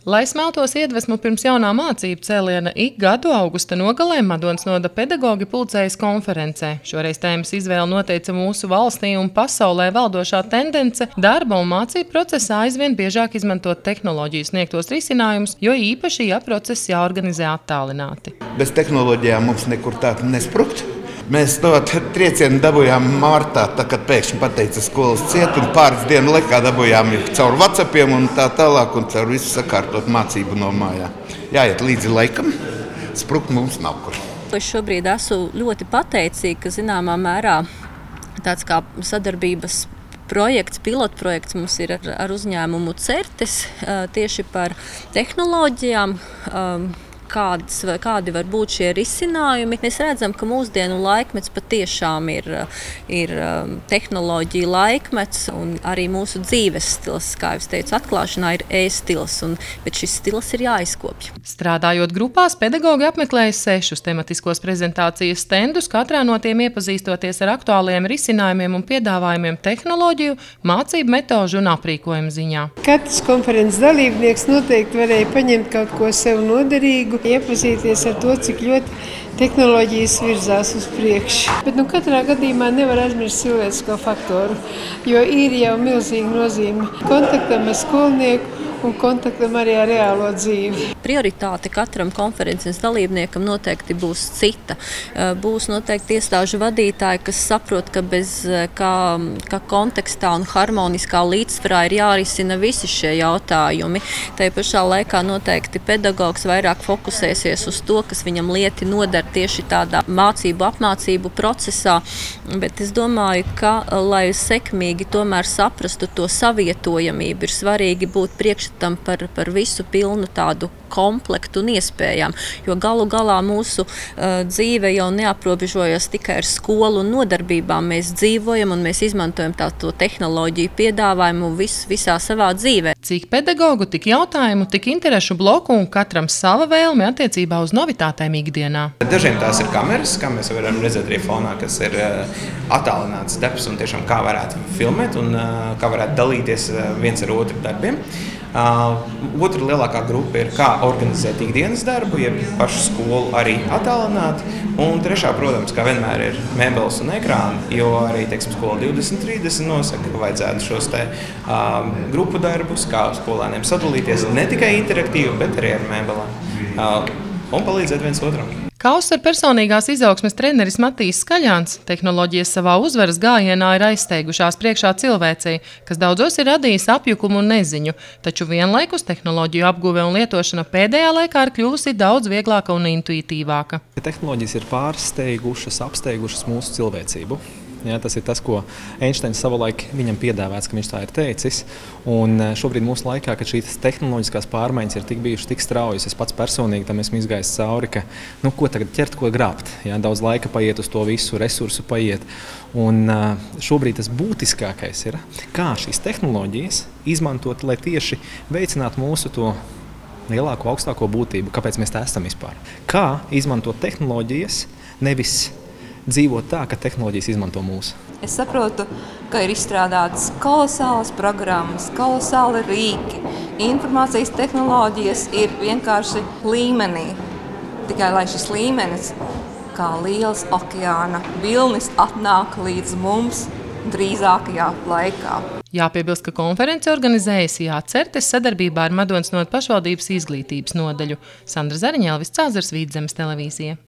Lai smeltos iedvesmu pirms jaunā mācību cēliena, ik gadu augusta nogalē Madonas novada pedagogi pulcējas konferencē. Šoreiz tēmas izvēle noteica mūsu valstī un pasaulē valdošā tendence darba un mācību procesā aizvien biežāk izmantot tehnoloģiju sniegtos risinājumus, jo īpaši, ja process jāorganizē attālināti. Bez tehnoloģijām mums nekur tā nesprukt. Mēs to triecienu dabūjām martā, kad pēkšņi pateica skolas ciet, un pāris dienu laikā dabūjām caur WhatsAppiem un tā tālāk, un caur visu sakārtot mācību no mājā. Jāiet līdzi laikam, sprukt mums nav kur. Es šobrīd esmu ļoti pateicīga, ka zināmā mērā tāds kā sadarbības projekts, pilotprojekts mums ir ar uzņēmumu Certes tieši par tehnoloģijām. Kādi var būt šie risinājumi. Mēs redzam, ka mūsdienu laikmets patiešām ir tehnoloģija laikmets, un arī mūsu dzīves stils, kā jau teicu, atklāšanā ir e-stils, bet šis stils ir jāizkopj. Strādājot grupās, pedagogi apmeklēja 6 tematiskos prezentācijas stendus, katrā no tiem iepazīstoties ar aktuāliem risinājumiem un piedāvājumiem tehnoloģiju, mācību metožu un aprīkojumu ziņā. Katrs konferences dalībnieks noteikti varēja paņemt kaut ko sev noderīgu, iepazīties ar to, cik ļoti tehnoloģijas virzās uz priekšu. Bet katrā gadījumā nevar aizmirst cilvēcisko faktoru, jo ir jau milzīga nozīme kontaktam ar skolnieku un kontaktam arī ar reālo dzīvi. Prioritāte katram konferences dalībniekam noteikti būs cita. Būs noteikti iestāžu vadītāji, kas saprot, ka kontekstā un harmoniskā līdzsvarā ir jārisina visi šie jautājumi. Tā pašā laikā noteikti pedagogs vairāk fokusēsies uz to, kas viņam lieti noder tieši tādā apmācību procesā. Bet es domāju, ka, lai sekmīgi tomēr saprastu to savietojamību, ir svarīgi būt priekšstatam par visu pilnu tādu komplektu un iespējām, jo galu galā mūsu dzīve jau neaprobežojas tikai ar skolu un nodarbībām. Mēs dzīvojam un mēs izmantojam to tehnoloģiju piedāvājumu visā savā dzīvē. Cik pedagogu, tik jautājumu, tik interešu bloku un katram sava vēlme attiecībā uz novitātēm ikdienā. Dažiem tās ir kameras, kā mēs varam redzēt arī fonā, kas ir attālināts darbs un tiešām kā varētu filmēt un kā varētu dalīties viens ar otru darbiem. Otra lielākā grupa ir, kā organizēt ikdienas darbu, ja pašu skolu arī attālināt. Un trešā, protams, kā vienmēr ir mēbeles un ekrāni, jo arī, skola 2030 nosaka, ka vajadzētu šos grupu darbus, kā skolēniem sadalīties, ne tikai interaktīvi, bet arī ar mēbelēm un palīdzēt viens otram. Kauss ar personīgās izaugsmes treneris Matīs Skaļāns tehnoloģijas savā uzvaras gājienā ir aizsteigušās priekšā cilvēcei, kas daudzos ir radījis apjukumu un neziņu, taču vienlaikus tehnoloģiju apguve un lietošana pēdējā laikā ir kļuvusi daudz vieglāka un intuitīvāka. Tehnoloģijas ir pārsteigušas, apsteigušas mūsu cilvēcību. Ja, tas ir tas, ko Einsteins savulaik viņam piedāvāts, ka viņš tā ir teicis. Un šobrīd mūsu laikā, kad šīs tehnoloģiskās pārmaiņas ir tik bijušas tik straujas, es pats personīgi tam esmu izgājis cauri, ka ko tagad ķert, ko grābt. Ja, daudz laika paiet uz to visu, resursu paiet. Un šobrīd tas būtiskākais ir, kā šīs tehnoloģijas izmantot, lai tieši veicinātu mūsu to lielāko, augstāko būtību, kāpēc mēs tā esam vispār. Kā izmantot tehnoloģijas, nevis dzīvot tā, ka tehnoloģijas izmanto mūsu. Es saprotu, ka ir izstrādātas kolosālas programmas, kolosāli rīki. Informācijas tehnoloģijas ir vienkārši līmenī. Tikai lai šis līmenis, kā liels okeāna vilnis, atnāk līdz mums drīzākajā laikā. Jāpiebilst, ka konference organizējas Certes sadarbībā ar Madonas novada pašvaldības izglītības nodaļu. Sandra Zariņa, Elvis Cāzars, Vidzemes televīzija.